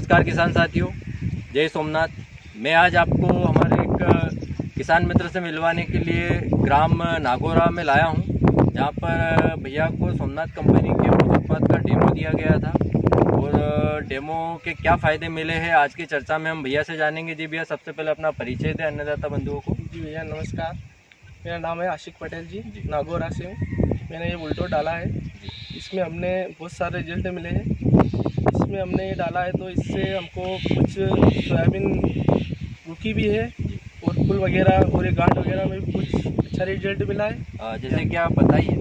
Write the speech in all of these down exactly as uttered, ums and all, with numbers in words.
नमस्कार किसान साथियों, जय सोमनाथ। मैं आज आपको हमारे एक किसान मित्र से मिलवाने के लिए ग्राम नागौरा में लाया हूं, जहां पर भैया को सोमनाथ कंपनी के उत्पाद का डेमो दिया गया था और डेमो के क्या फ़ायदे मिले हैं आज की चर्चा में हम भैया से जानेंगे। जी भैया, सबसे पहले अपना परिचय दें अन्नदाता बंधुओं को। जी भैया नमस्कार, मेरा नाम है आशिक पटेल जी, नागौरा से हूँ। मैंने ये बुलडोजर डाला है, इसमें हमने बहुत सारे रिजल्ट मिले हैं। इसमें हमने ये डाला है तो इससे हमको कुछ सोयाबीन रुकी भी है और फूल वगैरह और ये गांठ वगैरह में भी कुछ अच्छा रिजल्ट मिला है। आ, जैसे कि आप बताइए,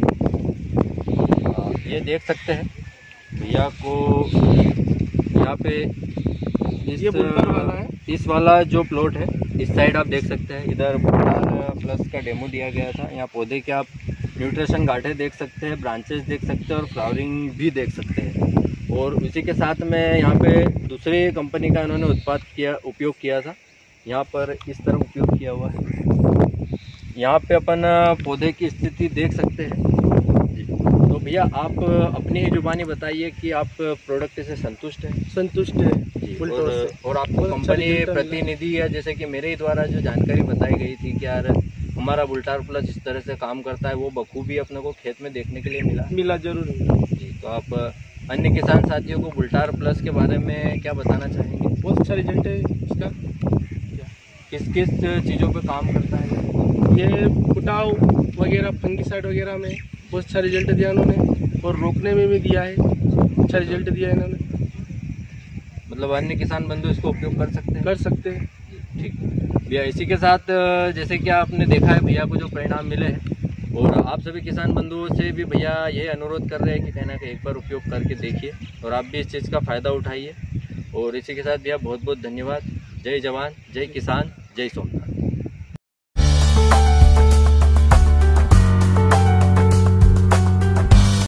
ये देख सकते हैं भैया को यहाँ पे इस, ये बुलडोजर वाला है। इस वाला जो प्लॉट है इस साइड आप देख सकते हैं, इधर बुलडोजर प्लस का डेमो दिया गया था। यहाँ पौधे के आप न्यूट्रिशन गांठें देख सकते हैं, ब्रांचेस देख सकते हैं और फ्लावरिंग भी देख सकते हैं। और उसी के साथ में यहाँ पे दूसरे कंपनी का इन्होंने उत्पाद किया उपयोग किया था। यहाँ पर इस तरह उपयोग किया हुआ है। यहाँ पे अपन पौधे की स्थिति देख सकते हैं जी। तो भैया आप अपनी ही जुबानी बताइए कि आप प्रोडक्ट से संतुष्ट हैं? संतुष्ट है जी। और, और आपको कंपनी प्रतिनिधि या जैसे कि मेरे द्वारा जो जानकारी बताई गई थी कि यार हमारा बुलडोजर प्लस इस तरह से काम करता है, वो बखूबी अपने को खेत में देखने के लिए मिला मिला जरूर मिला जी। तो आप अन्य किसान साथियों को बुलडोजर प्लस के बारे में क्या बताना चाहेंगे? बहुत अच्छा रिजल्ट है इसका। किस किस चीज़ों पे काम करता है? ये फुटाव वगैरह फंगिसाइड वगैरह में बहुत अच्छा रिजल्ट दिया इन्होंने और रोकने में भी दिया है, अच्छा रिजल्ट दिया है इन्होंने। मतलब अन्य किसान बंधु इसको उपयोग कर सकते हैं? कर सकते हैं। ठीक भैया, इसी के साथ जैसे कि आपने देखा है भैया को जो परिणाम मिले हैं, और आप सभी किसान बंधुओं से भी भैया ये अनुरोध कर रहे हैं कि कहीं ना कहीं एक बार उपयोग करके देखिए और आप भी इस चीज़ का फ़ायदा उठाइए। और इसी के साथ भैया बहुत बहुत धन्यवाद। जय जवान, जय किसान, जय सोमनाथ।